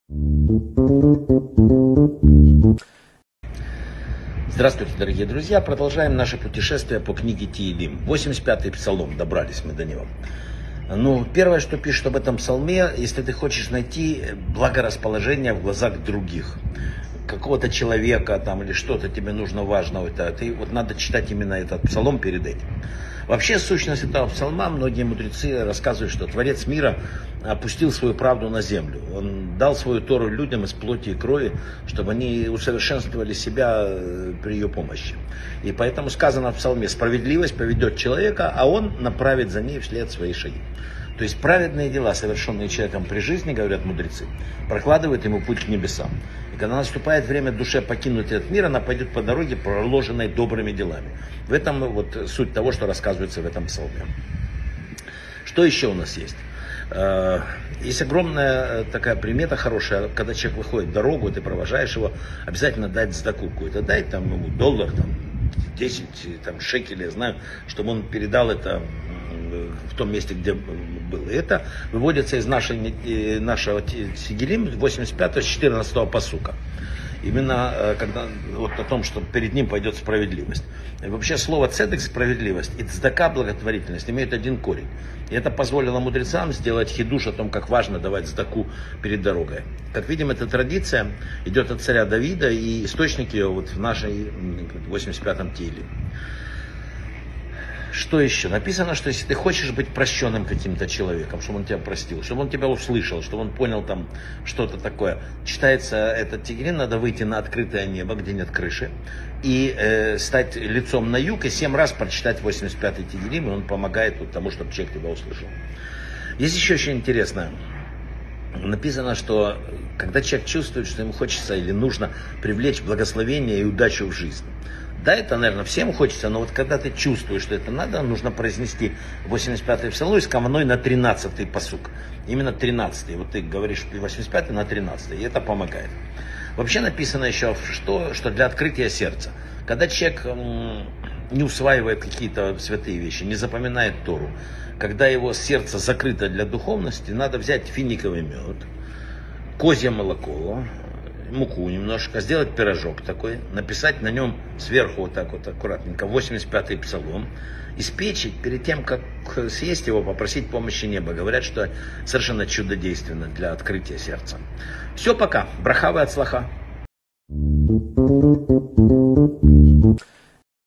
Здравствуйте, дорогие друзья! Продолжаем наше путешествие по книге Теилим. 85-й псалом, добрались мы до него. Ну, первое, что пишет об этом псалме, если ты хочешь найти благорасположение в глазах других, какого-то человека там или что-то тебе нужно важного, вот надо читать именно этот псалом перед этим. Вообще, сущность этого псалма, многие мудрецы рассказывают, что Творец мира опустил свою правду на землю. Он дал свою Тору людям из плоти и крови, чтобы они усовершенствовали себя при ее помощи. И поэтому сказано в псалме: справедливость поведет человека, а он направит за ней вслед свои шаги. То есть праведные дела, совершенные человеком при жизни, говорят мудрецы, прокладывают ему путь к небесам. И когда наступает время душе покинуть этот мир, она пойдет по дороге, проложенной добрыми делами. В этом вот суть того, что рассказывается в этом псалме. Что еще у нас есть? Есть огромная такая примета хорошая, когда человек выходит в дорогу, ты провожаешь его, обязательно дать цдаку какую-то, дай там ему $, там, 10 там, шекелей, я знаю, чтобы он передал это в том месте, где было. Это выводится из нашего Тегилим 85-14 пасука. Именно когда вот о том, что перед ним пойдет справедливость. И вообще слово цедек, справедливость, и цдака, благотворительность, имеют один корень. И это позволило мудрецам сделать хидуш о том, как важно давать цдаку перед дорогой. Как видим, эта традиция идет от царя Давида, и источник ее вот в нашей 85-м Теилим. Что еще? Написано, что если ты хочешь быть прощенным каким-то человеком, чтобы он тебя простил, чтобы он тебя услышал, чтобы он понял там что-то такое. Читается этот Теилим, надо выйти на открытое небо, где нет крыши, и стать лицом на юг, и 7 раз прочитать 85-й Теилим, и он помогает вот тому, чтобы человек тебя услышал. Есть еще очень интересное. Написано, что когда человек чувствует, что ему хочется или нужно привлечь благословение и удачу в жизнь. Да, это, наверное, всем хочется, но вот когда ты чувствуешь, что это надо, нужно произнести 85-й псалом с камной на 13-й пасук. Именно 13-й. Вот ты говоришь 85-й на 13-й, и это помогает. Вообще написано еще, что для открытия сердца. Когда человек не усваивает какие-то святые вещи, не запоминает Тору, когда его сердце закрыто для духовности, надо взять финиковый мед, козье молоко, муку немножко, сделать пирожок такой, написать на нем сверху вот так вот аккуратненько 85-й псалом, испечь, перед тем, как съесть его, попросить помощи неба. Говорят, что совершенно чудодейственно для открытия сердца. Все, пока. Браха ве ацлаха.